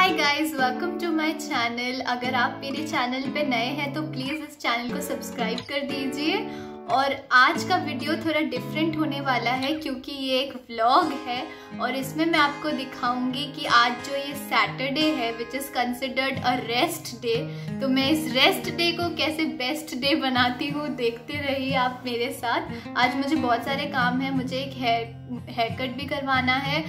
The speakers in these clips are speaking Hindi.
Hi guys, welcome to my channel. अगर आप मेरे चैनल पे नए हैं तो प्लीज़ इस चैनल को सब्सक्राइब कर दीजिए। और आज का वीडियो थोड़ा डिफरेंट होने वाला है क्योंकि ये एक व्लॉग है और इसमें मैं आपको दिखाऊंगी कि आज जो ये सैटरडे है which is considered a rest day, तो मैं इस रेस्ट डे को कैसे बेस्ट डे बनाती हूँ। देखते रहिए आप मेरे साथ। आज मुझे बहुत सारे काम है, मुझे एक हेयर कट भी करवाना है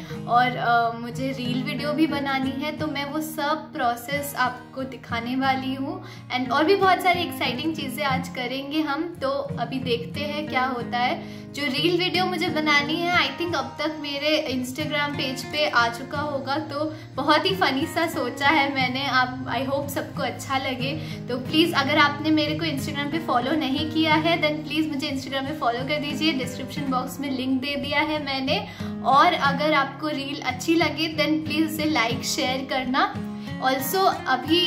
और मुझे रील वीडियो भी बनानी है, तो मैं वो सब प्रोसेस आपको दिखाने वाली हूँ। एंड और भी बहुत सारी एक्साइटिंग चीज़ें आज करेंगे हम, तो अभी देखते हैं क्या होता है। जो रील वीडियो मुझे बनानी है आई थिंक अब तक मेरे इंस्टाग्राम पेज पे आ चुका होगा, तो बहुत ही फनी सा सोचा है मैंने। आप आई होप सबको अच्छा लगे। तो प्लीज़ अगर आपने मेरे को इंस्टाग्राम पे फॉलो नहीं किया है देन प्लीज़ मुझे इंस्टाग्राम पे फॉलो कर दीजिए। डिस्क्रिप्शन बॉक्स में लिंक दे दिया है मैंने। और अगर आपको रील अच्छी लगे देन प्लीज़ उसे लाइक शेयर करना। ऑल्सो अभी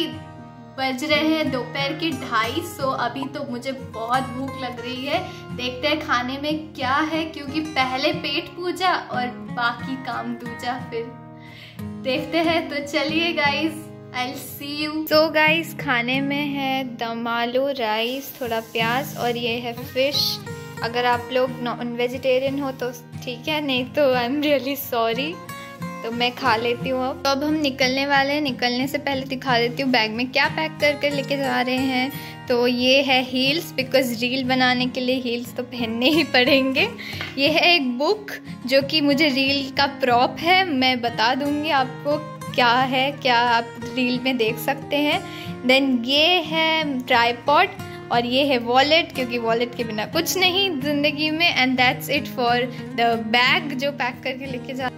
बज रहे हैं दोपहर के 2:30, सो अभी तो मुझे बहुत भूख लग रही है। देखते हैं खाने में क्या है, क्योंकि पहले पेट पूजा और बाकी काम दूजा। फिर देखते हैं, तो चलिए गाइस, I'll see you। तो गाइस खाने में है दम आलू, राइस, थोड़ा प्याज और ये है फिश। अगर आप लोग नॉन वेजिटेरियन हो तो ठीक है, नहीं तो आई एम रियली सॉरी। तो मैं खा लेती हूँ। अब हम निकलने वाले हैं। निकलने से पहले दिखा देती हूँ बैग में क्या पैक करके लेके जा रहे हैं। तो ये है हील्स, बिकॉज रील बनाने के लिए हील्स तो पहनने ही पड़ेंगे। ये है एक बुक जो कि मुझे रील का प्रॉप है, मैं बता दूँगी आपको क्या है, क्या आप रील में देख सकते हैं। देन ये है ट्राइपॉड और ये है वॉलेट, क्योंकि वॉलेट के बिना कुछ नहीं ज़िंदगी में। And that's it for the bag जो पैक करके लेके जा।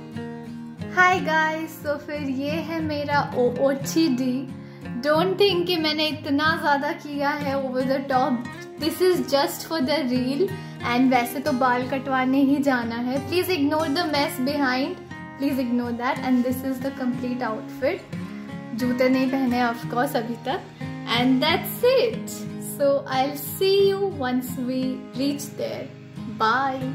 हाय गाइस, तो फिर ये है मेरा OOTD। डोंट थिंक कि मैंने इतना ज़्यादा किया है over the top. This is just for the reel. And वैसे तो बाल कटवाने ही जाना है। Please ignore the mess behind, please ignore that. And this is the complete outfit. जूते नहीं पहने ऑफ कोर्स अभी तक। And that's it. So I will see you once we reach there. Bye.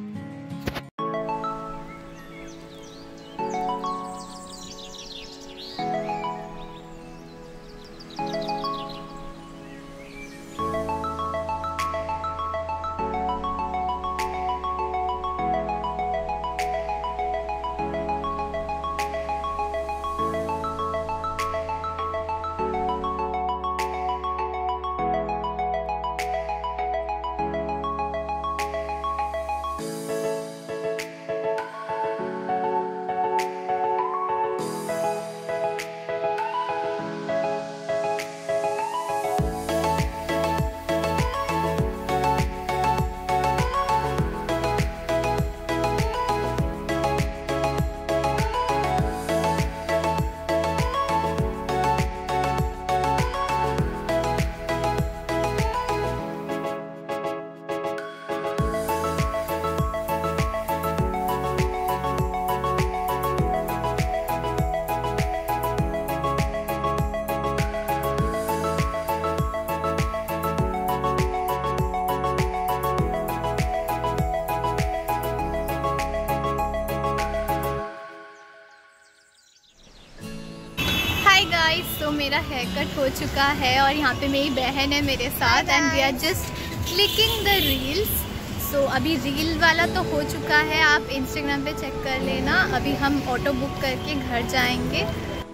तो मेरा हेयर कट हो चुका है और यहाँ पे मेरी बहन है मेरे साथ and we are just clicking the reels. So अभी रील वाला तो हो चुका है, आप इंस्टाग्राम पे चेक कर लेना। अभी हम ऑटो बुक करके घर जाएंगे।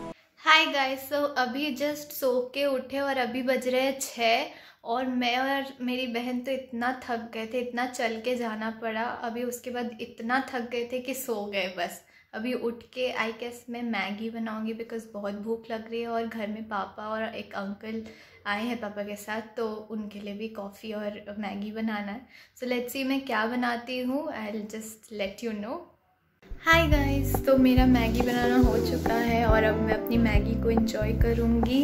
हाय गाइस, सो अभी जस्ट सो के उठे और अभी बज रहे हैं 6 और मैं और मेरी बहन तो इतना थक गए थे, इतना चल के जाना पड़ा। अभी उसके बाद इतना थक गए थे कि सो गए बस। अभी उठ के आई गेस मैं मैगी बनाऊंगी बिकॉज बहुत भूख लग रही है। और घर में पापा और एक अंकल आए हैं पापा के साथ, तो उनके लिए भी कॉफ़ी और मैगी बनाना है। सो लेट्स सी मैं क्या बनाती हूँ, I will just let you know. Hi guys, so मेरा मैगी बनाना हो चुका है और अब मैं अपनी मैगी को एंजॉय करूँगी।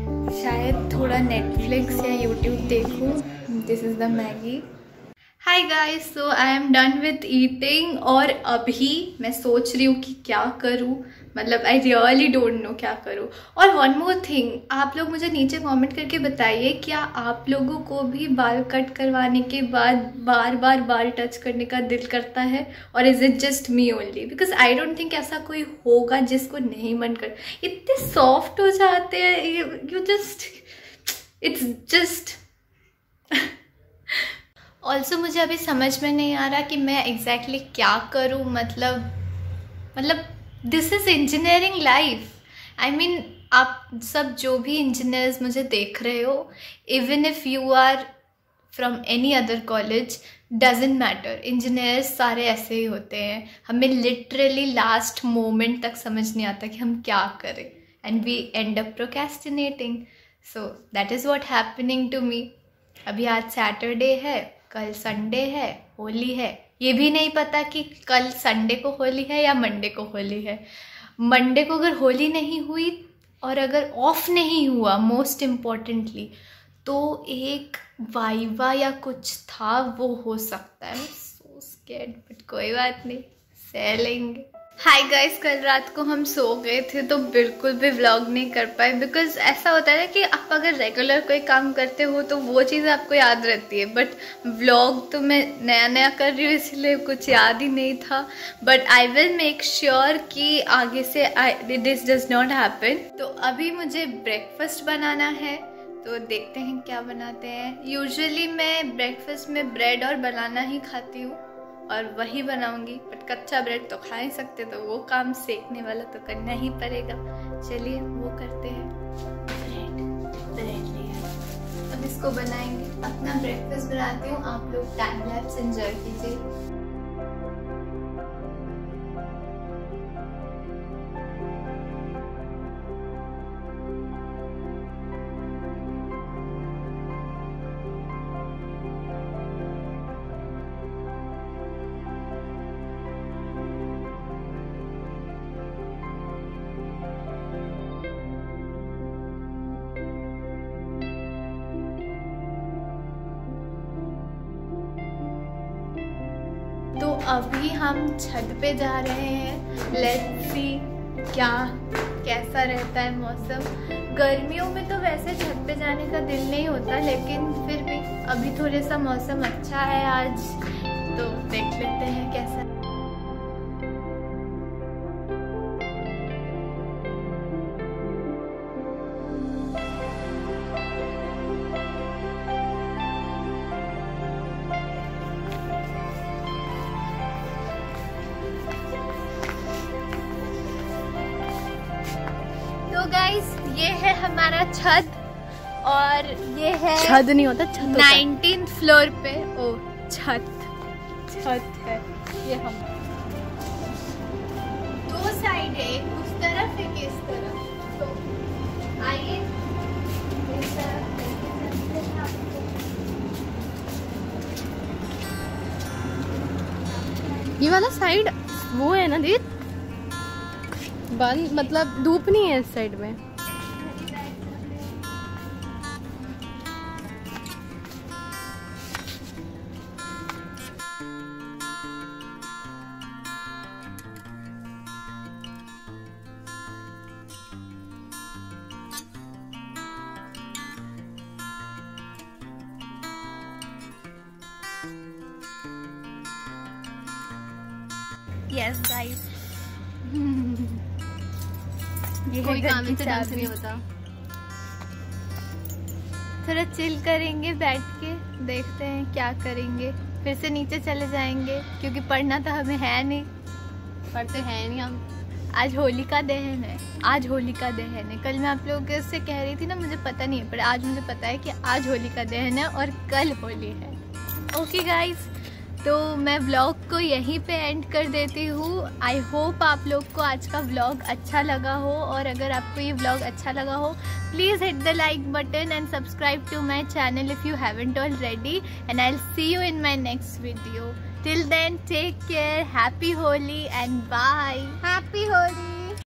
शायद थोड़ा नेटफ्लिक्स या यूट्यूब देखूँ। This is the Maggi. Hi guys, so I am done with eating और अभी मैं सोच रही हूँ कि क्या करूँ। मतलब आई रियली डोंट नो क्या करूँ। और वन मोर थिंग, आप लोग मुझे नीचे कमेंट करके बताइए, क्या आप लोगों को भी बाल कट करवाने के बाद बार बार बाल टच करने का दिल करता है, और is it just me only? Because I don't think ऐसा कोई होगा जिसको नहीं मन कर। इतने सॉफ्ट हो जाते हैं, you just, it's just also मुझे अभी समझ में नहीं आ रहा कि मैं एग्जैक्टली क्या करूँ। मतलब this is engineering life. I mean आप सब जो भी इंजीनियर्स मुझे देख रहे हो, even if you are from any other college, doesn't matter, engineers सारे ऐसे ही होते हैं। हमें लिटरली लास्ट मोमेंट तक समझ नहीं आता कि हम क्या करें, and we end up procrastinating. So that is what happening to me. अभी आज सैटरडे है, कल संडे है, होली है। ये भी नहीं पता कि कल संडे को होली है या मंडे को होली है। मंडे को अगर होली नहीं हुई और अगर ऑफ नहीं हुआ, मोस्ट इम्पॉर्टेंटली, तो एक वाइवा या कुछ था वो हो सकता है। सो स्कैर्ड, बट कोई बात नहीं, सह लेंगे। हाय गाइस, कल रात को हम सो गए थे तो बिल्कुल भी व्लॉग नहीं कर पाए। बिकॉज ऐसा होता है ना कि आप अगर रेगुलर कोई काम करते हो तो वो चीज़ आपको याद रहती है, बट व्लॉग तो मैं नया नया कर रही हूँ इसलिए कुछ याद ही नहीं था। But I will make sure कि आगे से दिस डज नॉट हैपन। तो अभी मुझे ब्रेकफास्ट बनाना है, तो देखते हैं क्या बनाते हैं। यूजुअली मैं ब्रेकफास्ट में ब्रेड और बनाना ही खाती हूँ और वही बनाऊंगी, बट कच्चा ब्रेड तो खा नहीं सकते, तो वो काम सेकने वाला तो करना ही पड़ेगा। चलिए वो करते हैं। ब्रेड लिया, अब इसको बनाएंगे। अपना ब्रेकफास्ट बनाती हूँ, आप लोग टाइम लैप्स एंजॉय कीजिए। तो अभी हम छत पे जा रहे हैं। लेट्स सी कैसा रहता है मौसम। गर्मियों में तो वैसे छत पे जाने का दिल नहीं होता, लेकिन फिर भी अभी थोड़ा सा मौसम अच्छा है आज, तो देख लेते हैं कैसा। गाइस, ये है हमारा छत, और ये है छत नहीं होता, छत 19th फ्लोर पे। ओ छत है ये। हम दो साइड है, एक उस तरफ एक इस तरफ, तो आइए इस तरफ। ये वाला साइड वो है ना दीदी, बंद, मतलब धूप नहीं है इस साइड में। यस गाइस, कोई काम ढंग से नहीं होता। थोड़ा चिल करेंगे बैठ के, देखते हैं क्या करेंगे। फिर से नीचे चले जाएंगे क्योंकि पढ़ना तो हमें है नहीं, पढ़ते हैं नहीं हम। आज होलिका दहन है, आज होलिका दहन है। कल मैं आप लोगों से कह रही थी ना, मुझे पता नहीं है, पर आज मुझे पता है कि आज होलिका दहन है और कल होली है। ओके गाइस, तो मैं व्लॉग को यहीं पे एंड कर देती हूँ। आई होप आप लोग को आज का व्लॉग अच्छा लगा हो, और अगर आपको ये व्लॉग अच्छा लगा हो, please hit the like button and subscribe to my channel if you haven't already, and I will see you in my next video. Till then, take care, happy Holi and bye. Happy Holi.